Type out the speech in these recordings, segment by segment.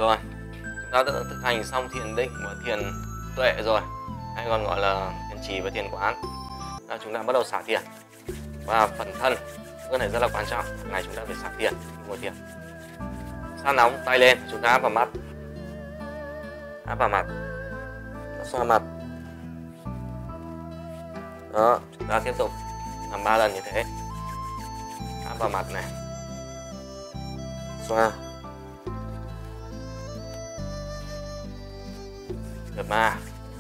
Rồi, chúng ta đã thực hành xong thiền định và thiền tuệ rồi, hay còn gọi là thiền trì và thiền quán. Chúng ta bắt đầu xả thiền. Và phần thân, cái này rất là quan trọng. Này chúng ta phải xả thiền, ngồi thiền. Sát nóng, tay lên, chúng ta áp vào mắt. Áp vào mặt. Xoa mặt. Đó, chúng ta tiếp tục làm 3 lần như thế. Áp vào mặt này. Xoa. Đợt 3.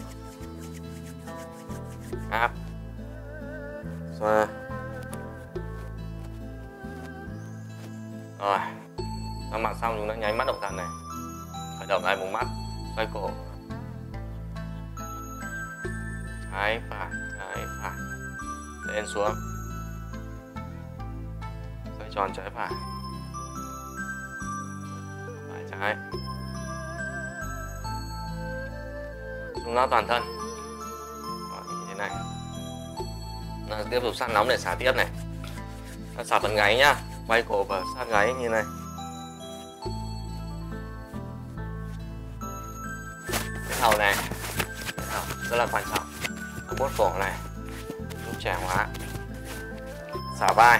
Áp. Xoa. Rồi. Xoa mặt xong chúng ta nháy mắt động tác này. Khởi động lại vùng mắt, xoay cổ. Trái phải, lên xuống. Xoay tròn trái phải. Phải trái. Rung lắc toàn thân. Đó, như thế này. Tiếp tục sát nóng để xả tiếp này. Xả phần gáy nhá, quay cổ vào sát gáy như này. Cái hầu này, rất là quan trọng. Bốt cổ này, giúp trẻ hóa. Xả vai.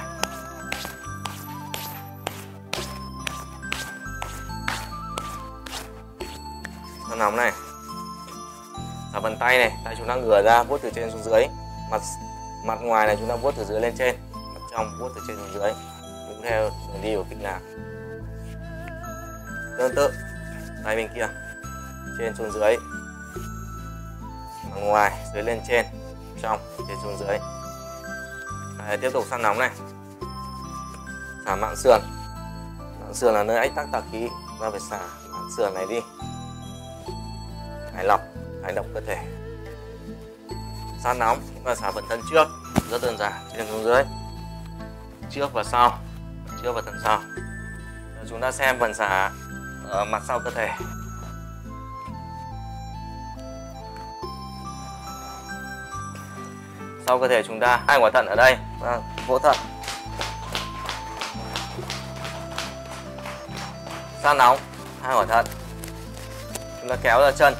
Sát nóng này. Xả phần tay này, tay chúng ta ngửa ra, vuốt từ trên xuống dưới. Mặt ngoài này chúng ta vuốt từ dưới lên trên, mặt trong vuốt từ trên xuống dưới, đúng theo đường đi của kinh lạc. Tương tự, tay bên kia, trên xuống dưới, mặt ngoài dưới lên trên, trong trên xuống dưới. Đấy, tiếp tục sát nóng này. Xả mạn sườn. Mạn sườn là nơi ách tắc tà khí, ta phải xả mạn sườn này đi. Thải độc cơ thể. Sát nóng và xả phần thân trước, rất đơn giản, trên xuống dưới, trước và sau, trước và thân sau. Rồi chúng ta xem phần xả ở mặt sau cơ thể. Sau cơ thể chúng ta hai quả thận ở đây, vỗ thận. Sát nóng, hai quả thận. Chúng ta kéo ra chân.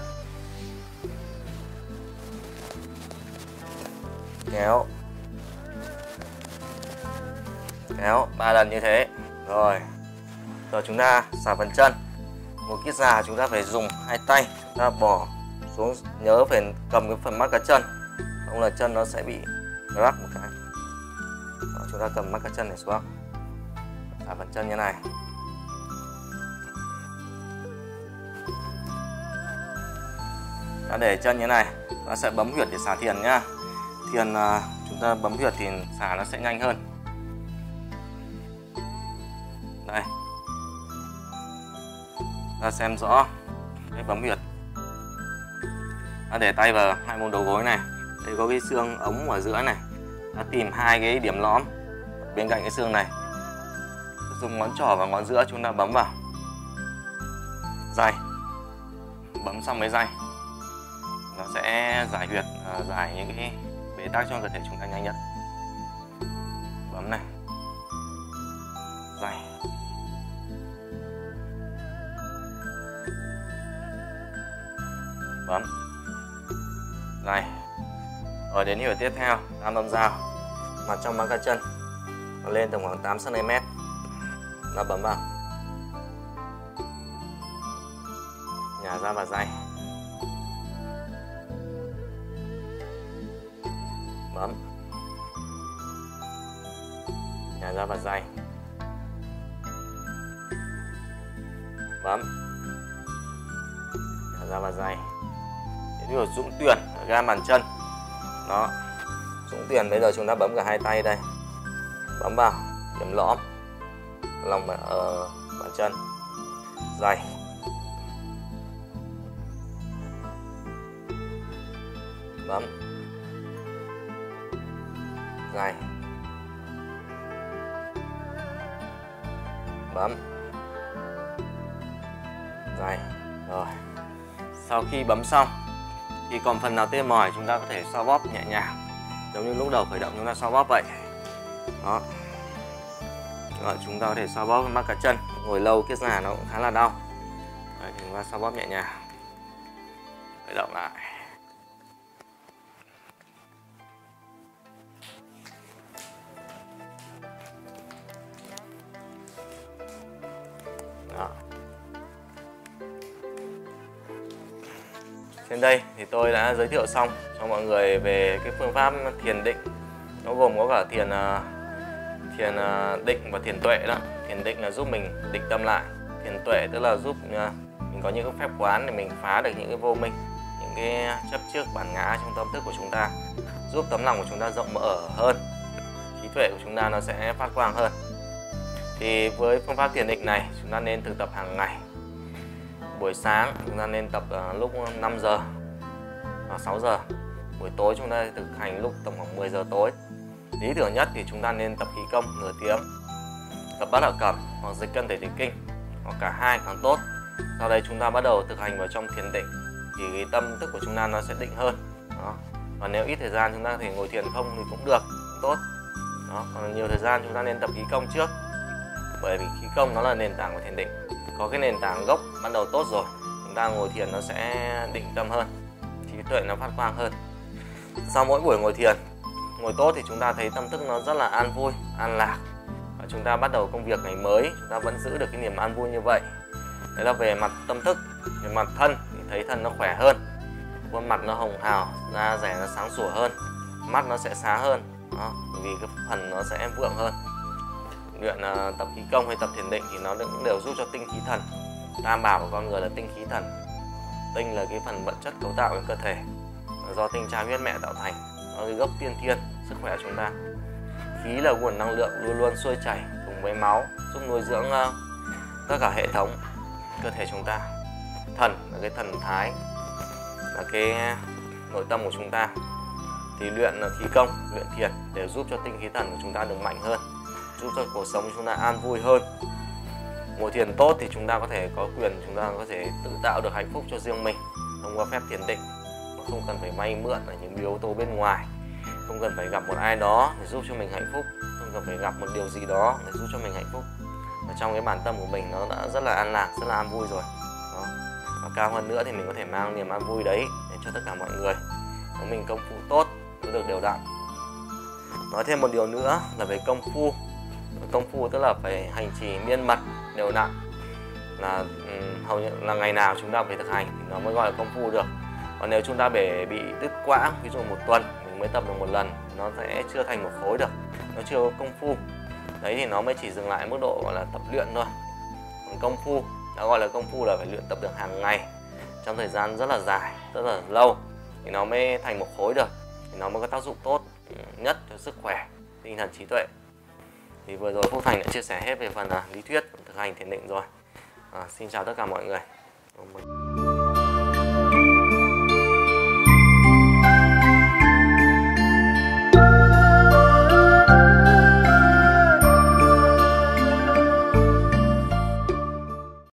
Kéo 3 lần như thế. Rồi chúng ta xả phần chân. Một kiết già chúng ta phải dùng hai tay, chúng ta bỏ xuống, nhớ phải cầm cái phần mắt cá chân, không là chân nó sẽ bị rắc một cái. Đó, chúng ta cầm mắt cá chân này xuống, xả phần chân như này. Ta để chân như này, nó sẽ bấm huyệt để xả thiền nhá. Thiền chúng ta bấm huyệt thì xả nó sẽ nhanh hơn. Đây, ta xem rõ cái bấm huyệt. Ta để tay vào hai vùng đầu gối này, đây có cái xương ống ở giữa này. Ta tìm hai cái điểm lõm bên cạnh cái xương này, dùng ngón trỏ và ngón giữa chúng ta bấm vào day. Bấm xong mấy day nó sẽ giải huyệt, giải những cái bế tắc trong cơ thể chúng ta nhanh nhất. Bấm này, day. Bấm, day. Rồi đến huyệt tiếp theo, tam âm giao, mặt trong mắt cá chân, nó lên tầm khoảng 8 cm. Nó bấm vào, nhả ra và day. Bấm, nhả ra và day. Bấm, nhả ra và day. Ví dụ dũng tuyển ở gan bàn chân. Đó, dũng tuyển bây giờ chúng ta bấm cả hai tay đây. Bấm vào điểm lõm lòng ở bàn chân, day. Bấm, day. Bấm, day. Rồi, sau khi bấm xong thì còn phần nào tê mỏi chúng ta có thể xoa bóp nhẹ nhàng, giống như lúc đầu khởi động chúng ta xoa bóp vậy. Đó. Rồi chúng ta có thể xoa bóp mắt cá chân, ngồi lâu kiết già nó cũng khá là đau. Đấy, thì chúng ta xoa bóp nhẹ nhàng, khởi động lại. Đó. Trên đây thì tôi đã giới thiệu xong cho mọi người về cái phương pháp thiền định. Nó gồm có cả thiền định và thiền tuệ đó. Thiền định là giúp mình định tâm lại. Thiền tuệ tức là giúp mình có những cái phép quán để mình phá được những cái vô minh, những cái chấp trước bản ngã trong tâm thức của chúng ta, giúp tấm lòng của chúng ta rộng mở hơn, trí tuệ của chúng ta nó sẽ phát quang hơn. Thì với phương pháp thiền định này chúng ta nên thực tập hàng ngày. Buổi sáng chúng ta nên tập lúc 5 giờ và 6 giờ. Buổi tối chúng ta thực hành lúc tầm khoảng 10 giờ tối. Lý tưởng nhất thì chúng ta nên tập khí công nửa tiếng, tập bát đả cẩm hoặc dịch cân thể tịch kinh, hoặc cả hai càng tốt. Sau đấy chúng ta bắt đầu thực hành vào trong thiền định thì cái tâm thức của chúng ta nó sẽ định hơn. Đó. Và nếu ít thời gian chúng ta có thể ngồi thiền không thì cũng được, cũng tốt. Đó. Còn nhiều thời gian chúng ta nên tập khí công trước, bởi vì khí công nó là nền tảng của thiền định. Có cái nền tảng gốc ban đầu tốt rồi, chúng ta ngồi thiền nó sẽ định tâm hơn, trí tuệ nó phát quang hơn. Sau mỗi buổi ngồi thiền, ngồi tốt thì chúng ta thấy tâm thức nó rất là an vui, an lạc. Và chúng ta bắt đầu công việc ngày mới, chúng ta vẫn giữ được cái niềm an vui như vậy. Đấy là về mặt tâm thức. Về mặt thân thì thấy thân nó khỏe hơn, khuôn mặt nó hồng hào, da dẻ nó sáng sủa hơn, mắt nó sẽ sáng hơn. Đó, vì cái phần nó sẽ vượng hơn. Luyện tập khí công hay tập thiền định thì nó cũng đều giúp cho tinh khí thần. Tam bảo của con người là tinh khí thần. Tinh là cái phần vật chất cấu tạo của cơ thể, do tinh cha huyết mẹ tạo thành. Nó là gốc tiên thiên sức khỏe của chúng ta. Khí là nguồn năng lượng luôn luôn xuôi chảy cùng với máu, giúp nuôi dưỡng tất cả hệ thống cơ thể chúng ta. Thần là cái thần thái, là cái nội tâm của chúng ta. Thì luyện khí công, luyện thiền để giúp cho tinh khí thần của chúng ta được mạnh hơn, giúp cho cuộc sống của chúng ta an vui hơn. Ngồi thiền tốt thì chúng ta có thể có quyền, chúng ta có thể tự tạo được hạnh phúc cho riêng mình thông qua phép thiền định. Không cần phải vay mượn ở những yếu tố bên ngoài, không cần phải gặp một ai đó để giúp cho mình hạnh phúc, không cần phải gặp một điều gì đó để giúp cho mình hạnh phúc. Ở trong cái bản tâm của mình nó đã rất là an lạc, rất là an vui rồi. Đó. Và cao hơn nữa thì mình có thể mang niềm an vui đấy để cho tất cả mọi người. Nếu mình công phu tốt, nó được đều đặn. Nói thêm một điều nữa là về công phu. Công phu tức là phải hành trì miên mật, đều đặn, là hầu như là ngày nào chúng ta phải thực hành thì nó mới gọi là công phu được. Còn nếu chúng ta bị đứt quãng, ví dụ một tuần mình mới tập được một lần, nó sẽ chưa thành một khối được, nó chưa có công phu. Đấy thì nó mới chỉ dừng lại mức độ gọi là tập luyện thôi. Còn công phu, đã gọi là công phu là phải luyện tập được hàng ngày trong thời gian rất là dài, rất là lâu thì nó mới thành một khối được, thì nó mới có tác dụng tốt nhất cho sức khỏe, tinh thần, trí tuệ. Thì vừa rồi Phúc Thành đã chia sẻ hết về phần lý thuyết thực hành thiền định rồi. Xin chào tất cả mọi người.